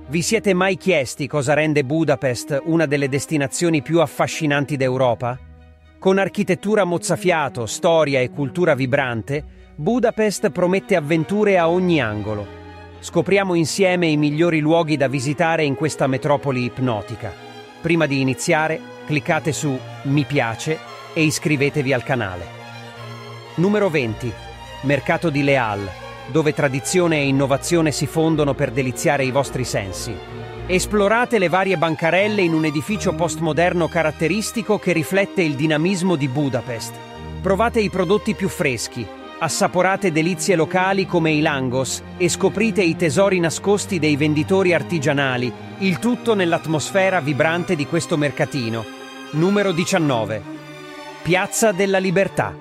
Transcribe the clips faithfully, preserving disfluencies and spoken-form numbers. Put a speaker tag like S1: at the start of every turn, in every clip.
S1: Vi siete mai chiesti cosa rende Budapest una delle destinazioni più affascinanti d'Europa? Con architettura mozzafiato, storia e cultura vibrante, Budapest promette avventure a ogni angolo. Scopriamo insieme i migliori luoghi da visitare in questa metropoli ipnotica. Prima di iniziare, cliccate su mi piace e iscrivetevi al canale. Numero venti. Mercato di Leal, dove tradizione e innovazione si fondono per deliziare i vostri sensi. Esplorate le varie bancarelle in un edificio postmoderno caratteristico che riflette il dinamismo di Budapest. Provate i prodotti più freschi, assaporate delizie locali come i langos e scoprite i tesori nascosti dei venditori artigianali, il tutto nell'atmosfera vibrante di questo mercatino. Numero diciannove. Piazza della Libertà.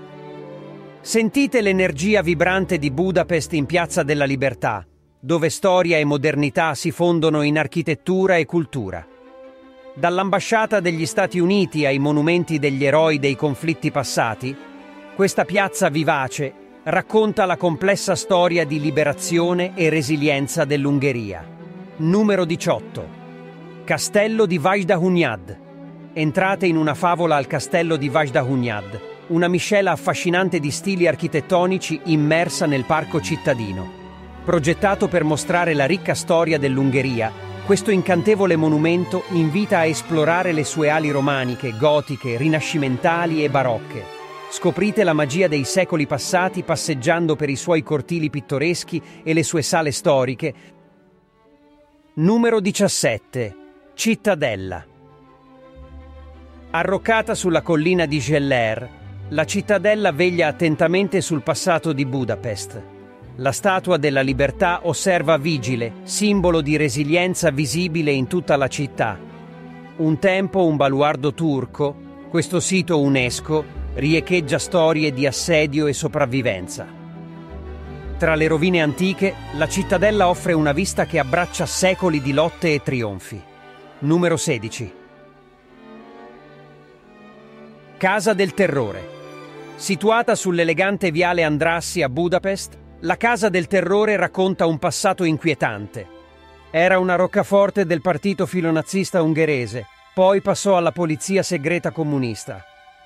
S1: Sentite l'energia vibrante di Budapest in Piazza della Libertà, dove storia e modernità si fondono in architettura e cultura. Dall'ambasciata degli Stati Uniti ai monumenti degli eroi dei conflitti passati, questa piazza vivace racconta la complessa storia di liberazione e resilienza dell'Ungheria. Numero diciotto. Castello di Vajdahunyad. Entrate in una favola al castello di Vajdahunyad, una miscela affascinante di stili architettonici immersa nel parco cittadino. Progettato per mostrare la ricca storia dell'Ungheria, questo incantevole monumento invita a esplorare le sue ali romaniche, gotiche, rinascimentali e barocche. Scoprite la magia dei secoli passati passeggiando per i suoi cortili pittoreschi e le sue sale storiche. Numero diciassette. Cittadella. Arroccata sulla collina di Geller, la cittadella veglia attentamente sul passato di Budapest. La Statua della Libertà osserva vigile, simbolo di resilienza visibile in tutta la città. Un tempo un baluardo turco, questo sito UNESCO riecheggia storie di assedio e sopravvivenza. Tra le rovine antiche, la cittadella offre una vista che abbraccia secoli di lotte e trionfi. Numero sedici. Casa del Terrore. Situata sull'elegante viale Andrassy a Budapest, la Casa del Terrore racconta un passato inquietante. Era una roccaforte del partito filonazista ungherese, poi passò alla polizia segreta comunista.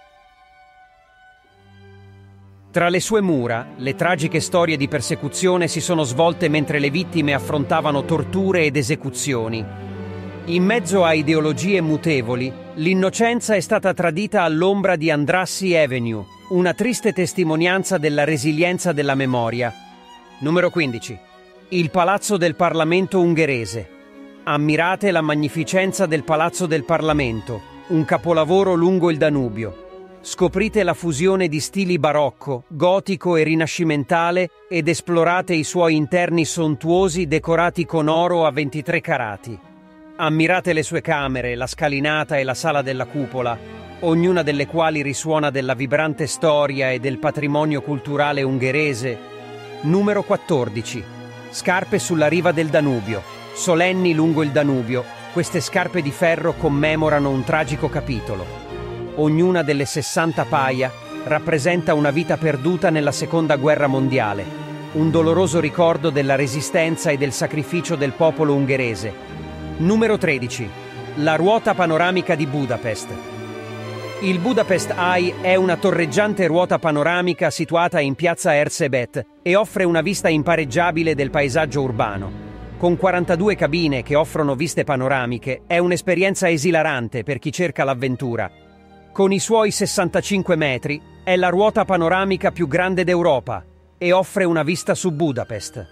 S1: Tra le sue mura, le tragiche storie di persecuzione si sono svolte mentre le vittime affrontavano torture ed esecuzioni. In mezzo a ideologie mutevoli, l'innocenza è stata tradita all'ombra di Andrassy Avenue, una triste testimonianza della resilienza della memoria. Numero quindici. Il Palazzo del Parlamento ungherese. Ammirate la magnificenza del Palazzo del Parlamento, un capolavoro lungo il Danubio. Scoprite la fusione di stili barocco, gotico e rinascimentale ed esplorate i suoi interni sontuosi decorati con oro a ventitré carati. Ammirate le sue camere, la scalinata e la sala della cupola, ognuna delle quali risuona della vibrante storia e del patrimonio culturale ungherese. Numero quattordici. Scarpe sulla riva del Danubio. Solenni lungo il Danubio, queste scarpe di ferro commemorano un tragico capitolo. Ognuna delle sessanta paia rappresenta una vita perduta nella Seconda Guerra Mondiale, un doloroso ricordo della resistenza e del sacrificio del popolo ungherese. Numero tredici. La ruota panoramica di Budapest. Il Budapest Eye è una torreggiante ruota panoramica situata in piazza Erzsébet e offre una vista impareggiabile del paesaggio urbano. Con quarantadue cabine che offrono viste panoramiche, è un'esperienza esilarante per chi cerca l'avventura. Con i suoi sessantacinque metri, è la ruota panoramica più grande d'Europa e offre una vista su Budapest.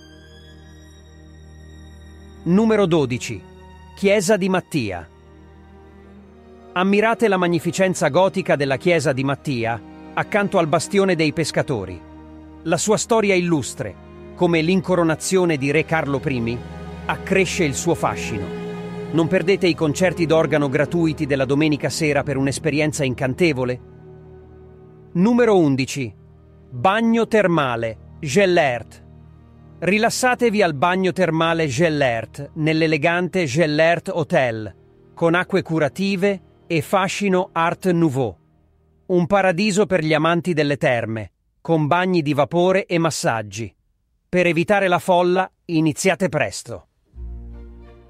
S1: Numero dodici. Chiesa di Mattia. Ammirate la magnificenza gotica della chiesa di Mattia, accanto al bastione dei pescatori. La sua storia illustre, come l'incoronazione di Re Carlo I, accresce il suo fascino. Non perdete i concerti d'organo gratuiti della domenica sera per un'esperienza incantevole. Numero undici. Bagno termale, Gellert. Rilassatevi al bagno termale Gellert, nell'elegante Gellert Hotel, con acque curative e fascino Art Nouveau. Un paradiso per gli amanti delle terme, con bagni di vapore e massaggi. Per evitare la folla, iniziate presto.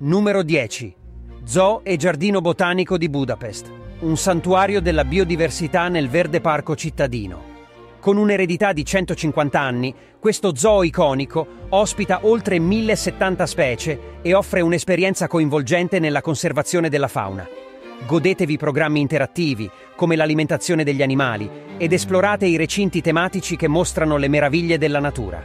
S1: Numero dieci. Zoo e Giardino Botanico di Budapest, un santuario della biodiversità nel verde parco cittadino. Con un'eredità di centocinquanta anni, questo zoo iconico ospita oltre millesettanta specie e offre un'esperienza coinvolgente nella conservazione della fauna. Godetevi programmi interattivi, come l'alimentazione degli animali, ed esplorate i recinti tematici che mostrano le meraviglie della natura.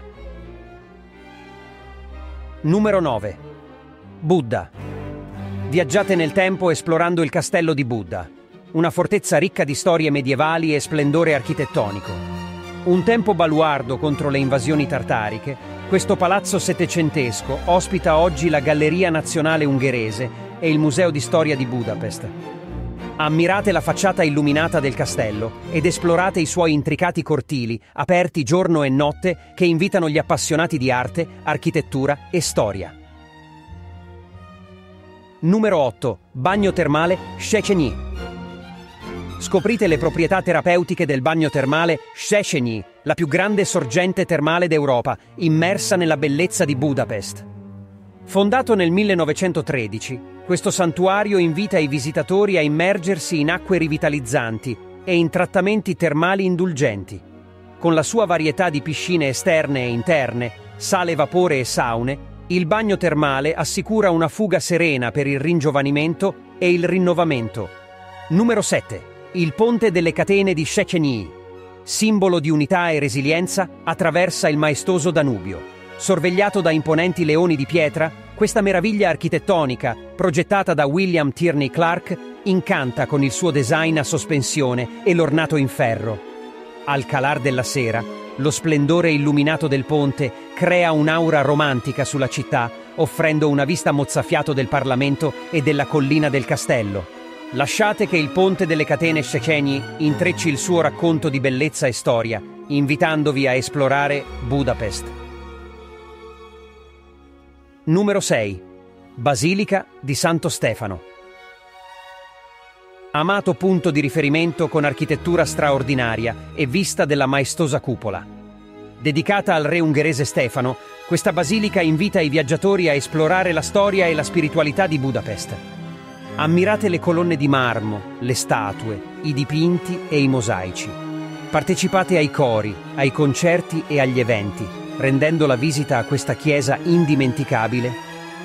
S1: Numero nove. Buddha. Viaggiate nel tempo esplorando il castello di Buddha, una fortezza ricca di storie medievali e splendore architettonico. Un tempo baluardo contro le invasioni tartariche, questo palazzo settecentesco ospita oggi la Galleria Nazionale Ungherese e il Museo di Storia di Budapest. Ammirate la facciata illuminata del castello ed esplorate i suoi intricati cortili, aperti giorno e notte, che invitano gli appassionati di arte, architettura e storia. Numero otto. Bagno termale Széchenyi. Scoprite le proprietà terapeutiche del bagno termale Széchenyi, la più grande sorgente termale d'Europa, immersa nella bellezza di Budapest. Fondato nel millenovecentotredici, questo santuario invita i visitatori a immergersi in acque rivitalizzanti e in trattamenti termali indulgenti. Con la sua varietà di piscine esterne e interne, sale, vapore e saune, il bagno termale assicura una fuga serena per il ringiovanimento e il rinnovamento. Numero sette. Il ponte delle catene di Széchenyi. Simbolo di unità e resilienza, attraversa il maestoso Danubio. Sorvegliato da imponenti leoni di pietra, questa meraviglia architettonica, progettata da William Tierney Clark, incanta con il suo design a sospensione e l'ornato in ferro. Al calar della sera, lo splendore illuminato del ponte crea un'aura romantica sulla città, offrendo una vista mozzafiato del Parlamento e della collina del castello. Lasciate che il ponte delle catene Széchenyi intrecci il suo racconto di bellezza e storia, invitandovi a esplorare Budapest. Numero sei. Basilica di Santo Stefano. Amato punto di riferimento con architettura straordinaria e vista della maestosa cupola. Dedicata al re ungherese Stefano, questa basilica invita i viaggiatori a esplorare la storia e la spiritualità di Budapest. Ammirate le colonne di marmo, le statue, i dipinti e i mosaici. Partecipate ai cori, ai concerti e agli eventi, rendendo la visita a questa chiesa indimenticabile.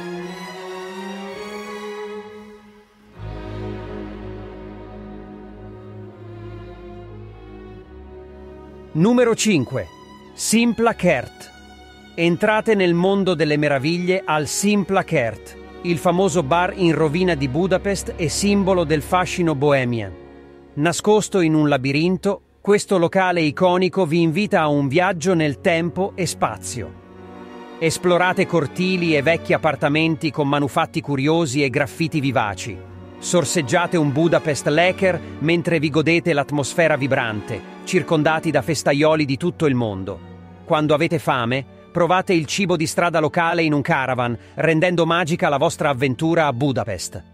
S1: Numero cinque. Simpla Kert. Entrate nel mondo delle meraviglie al Simpla Kert, il famoso bar in rovina di Budapest e simbolo del fascino bohemian. Nascosto in un labirinto, questo locale iconico vi invita a un viaggio nel tempo e spazio. Esplorate cortili e vecchi appartamenti con manufatti curiosi e graffiti vivaci. Sorseggiate un Budapest Laker mentre vi godete l'atmosfera vibrante, circondati da festaioli di tutto il mondo. Quando avete fame, provate il cibo di strada locale in un caravan, rendendo magica la vostra avventura a Budapest.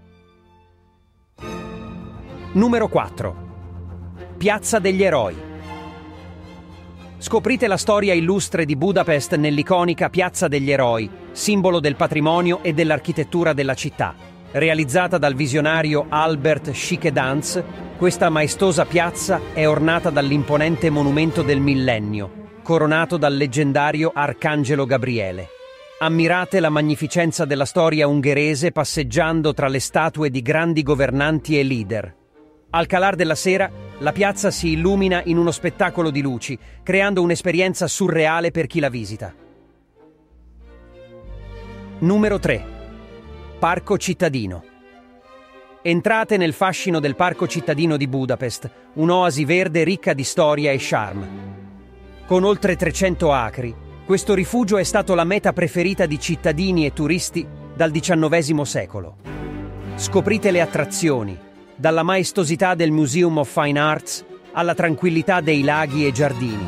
S1: Numero quattro. Piazza degli Eroi. Scoprite la storia illustre di Budapest nell'iconica Piazza degli Eroi, simbolo del patrimonio e dell'architettura della città. Realizzata dal visionario Albert Schickedanz, questa maestosa piazza è ornata dall'imponente monumento del millennio, coronato dal leggendario Arcangelo Gabriele. Ammirate la magnificenza della storia ungherese passeggiando tra le statue di grandi governanti e leader. Al calar della sera, la piazza si illumina in uno spettacolo di luci, creando un'esperienza surreale per chi la visita. Numero tre. Parco cittadino. Entrate nel fascino del Parco cittadino di Budapest, un'oasi verde ricca di storia e charme. Con oltre trecento acri, questo rifugio è stato la meta preferita di cittadini e turisti dal diciannovesimo secolo. Scoprite le attrazioni, dalla maestosità del Museum of Fine Arts alla tranquillità dei laghi e giardini.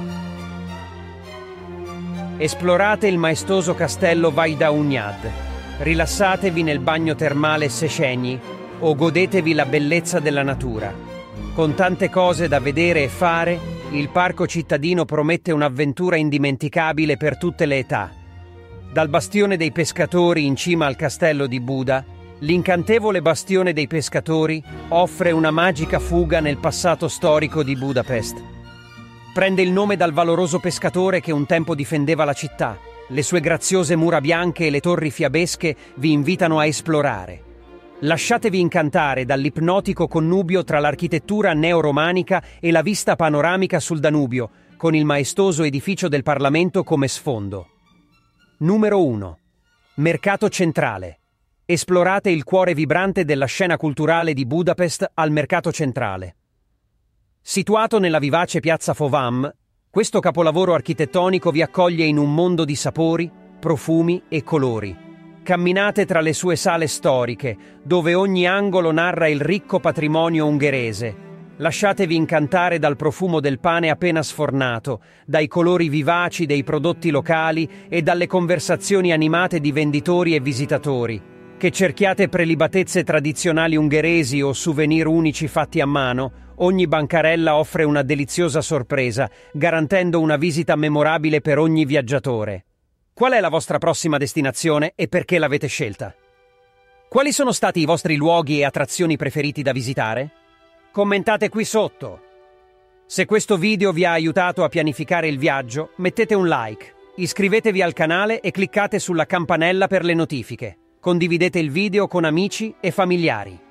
S1: Esplorate il maestoso castello Vajdahunyad, rilassatevi nel bagno termale Széchenyi o godetevi la bellezza della natura. Con tante cose da vedere e fare, il parco cittadino promette un'avventura indimenticabile per tutte le età. Dal bastione dei pescatori in cima al castello di Buda, l'incantevole bastione dei pescatori offre una magica fuga nel passato storico di Budapest. Prende il nome dal valoroso pescatore che un tempo difendeva la città. Le sue graziose mura bianche e le torri fiabesche vi invitano a esplorare. Lasciatevi incantare dall'ipnotico connubio tra l'architettura neoromanica e la vista panoramica sul Danubio, con il maestoso edificio del Parlamento come sfondo. Numero uno. Mercato centrale. Esplorate il cuore vibrante della scena culturale di Budapest al Mercato centrale. Situato nella vivace piazza Fovam, questo capolavoro architettonico vi accoglie in un mondo di sapori, profumi e colori. Camminate tra le sue sale storiche, dove ogni angolo narra il ricco patrimonio ungherese. Lasciatevi incantare dal profumo del pane appena sfornato, dai colori vivaci dei prodotti locali e dalle conversazioni animate di venditori e visitatori. Che cerchiate prelibatezze tradizionali ungheresi o souvenir unici fatti a mano, ogni bancarella offre una deliziosa sorpresa, garantendo una visita memorabile per ogni viaggiatore. Qual è la vostra prossima destinazione e perché l'avete scelta? Quali sono stati i vostri luoghi e attrazioni preferiti da visitare? Commentate qui sotto. Se questo video vi ha aiutato a pianificare il viaggio, mettete un like, iscrivetevi al canale e cliccate sulla campanella per le notifiche. Condividete il video con amici e familiari.